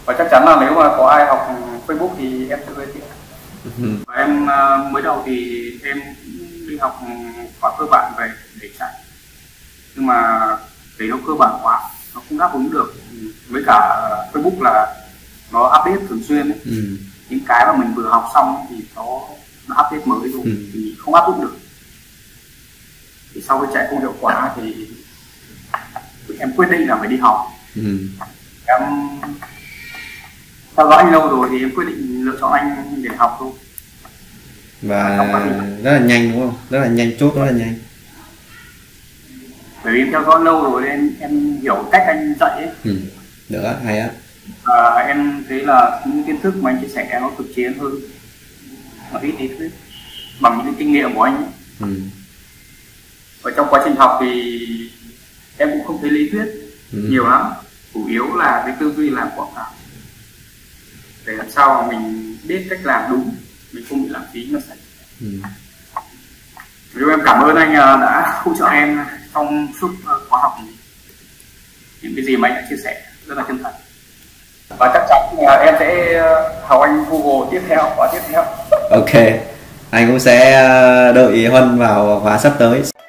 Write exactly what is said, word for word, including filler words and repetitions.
Và chắc chắn là nếu mà có ai học Facebook thì em sẽ giới thiệu. Ừ. Và em mới đầu thì em đi học khóa cơ bản về để chạy, nhưng mà để nó cơ bản quá, nó không đáp ứng được. Với cả Facebook là nó update thường xuyên ấy. Ừ. Những cái mà mình vừa học xong thì nó, nó update mới rồi, ừ. thì không áp dụng được. Thì sau khi chạy không hiệu quả thì em quyết định là phải đi học. Ừ. Em theo dõi anh lâu rồi thì em quyết định lựa chọn anh để học thôi. Và rất là nhanh đúng không? Rất là nhanh, chốt rất là nhanh. Bởi vì em theo dõi lâu rồi nên em hiểu cách anh dạy ấy. Ừ. Được á, hay á. À, em thấy là những kiến thức mà anh chia sẻ nó thực chiến hơn, nó ít lý thuyết, bằng những cái kinh nghiệm của anh ấy. Ừ. Và trong quá trình học thì em cũng không thấy lý thuyết ừ. nhiều lắm, chủ yếu là cái tư duy làm quảng cáo, để làm sao mà mình biết cách làm đúng, mình không bị lãng phí ngân sách. Ừ. Em cảm ơn anh đã hỗ trợ em trong suốt khóa học này. Những cái gì mà anh đã chia sẻ rất là chân thật, và chắc chắn là em sẽ học anh Google tiếp theo và tiếp theo. Ok, anh cũng sẽ đợi Huân vào khóa sắp tới.